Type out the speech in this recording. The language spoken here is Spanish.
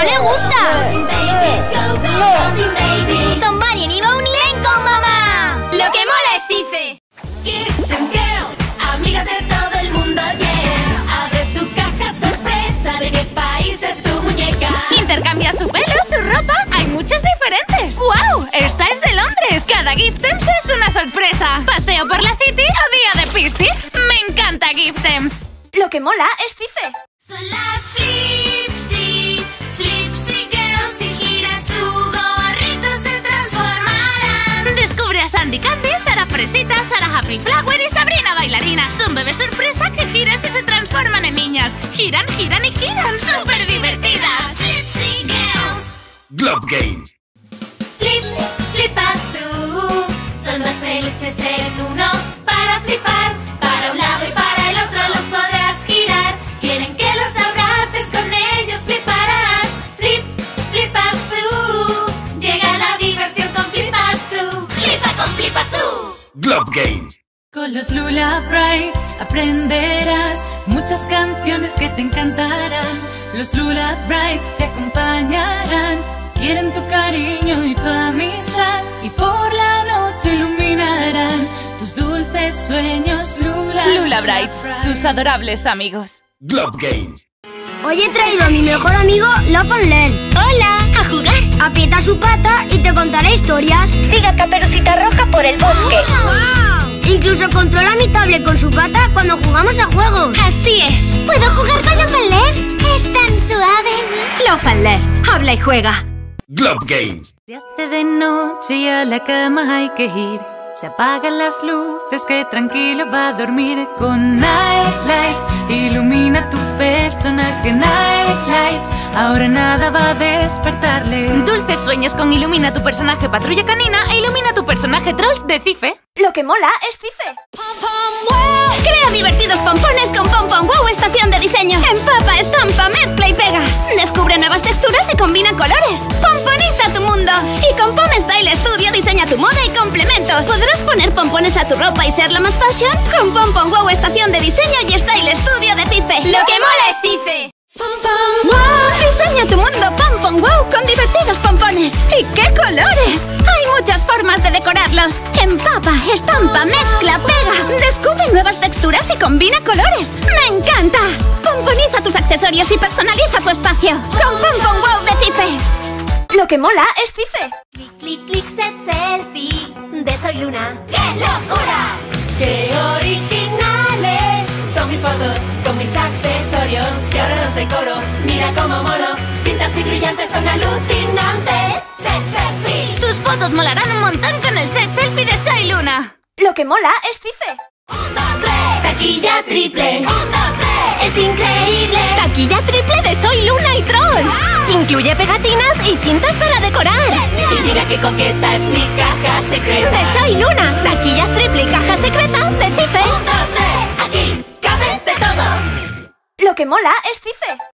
le gusta! ¡Son Bunny y Bonnie! ¡Ven con mamá! ¡Lo que mola es Cife! Giftems Girls, amigas de todo el mundo, yeah. Abre tu caja sorpresa, ¿de qué país es tu muñeca? Intercambia su pelo, su ropa, hay muchas diferentes. ¡Wow! Esta es de Londres. Cada Giftems es una sorpresa. Paseo por la City o día de Pisty. Me encanta Giftems. Lo que mola es Cife. Son las Flipsy Girls. Si gira su gorrito se transformarán. Descubre a Sandy Candy, Sara Fresita, Sara Happy Flower y Sabrina Bailarina. Son bebés sorpresa que giran y se transforman en niñas. Giran, giran y giran. ¡Súper divertidas! Flipsy Girls. Globe Games. Flipazoo. Son dos peluches en uno para flipar. Para un lado y para el otro los podrás girar. Quieren que los abraces, con ellos fliparás. Flipazoo. Llega la diversión con Flipazoo. Flipa con Flipazoo. Globe Games. Con los Lula Brights aprenderás muchas canciones que te encantarán. Los Lula Brights te acompañarán. Quieren tu cariño y tu amistad. Y por la noche iluminarán tus dulces sueños, Lula. Lula Brights, tus adorables amigos. Globe Games. Hoy he traído a mi mejor amigo, Love and Learn. ¡Hola! ¡A jugar! Aprieta su pata y te contaré historias. Siga a Caperucita Roja por el bosque. ¡Wow! Incluso controla mi tablet con su pata cuando jugamos a juegos. Así es. ¿Puedo jugar con Love and Learn? Es tan suave. Love and Learn, habla y juega. Globe Games. Se hace de noche y a la cama hay que ir. Se apagan las luces, que tranquilo va a dormir. Con Night Lights ilumina tu personaje. Night Lights, ahora nada va a despertarle. Dulces sueños con Ilumina tu personaje Patrulla Canina e Ilumina tu personaje Trolls de Cife. Lo que mola es Cife. Crea divertidos pompones con Pom Wow estación de diseño. Empapa, estampa, mezcla y pega. Descubre nuevas texturas y combina colores. Pomponiza tu mundo. Y con Pom Style Studio diseña tu moda y complementos. ¿Podrás poner pompones a tu ropa y ser la más fashion? Con Pom Wow estación de diseño y Style Studio de Cife. ¡Lo que mola es Cife! ¡Wow! Diseña tu mundo Pom Wow con divertidos pompones. ¡Y qué colores! Hay muchas formas de decorarlos. Empapa, estampa, mezcla, pega. Descubre nuevas texturas y combina colores. ¡Me encanta! Pomponiza tus accesorios y personaliza tu espacio. Con Pom Wow de Cife. Lo que mola es Cife. Clic, clic, clic, set selfie de Soy Luna. ¡Qué locura! ¡Qué originales! Son mis fotos con mis accesorios y ahora los decoro. Mira cómo molo. Cintas y brillantes son alucinantes. Set selfie. Tus fotos molarán un montón con el set selfie de Soy Luna. Lo que mola es Cife. 1, 2, 3. Taquilla triple. 1, 2, 3. Es increíble. Taquilla triple de Soy Luna y Trolls. Incluye pegatinas y cintas para decorar. Y mira qué coqueta es mi caja secreta. De Soy Luna, taquillas triple y caja secreta de Cife. 1, 2, 3. Aquí cabe de todo. Lo que mola es Cife.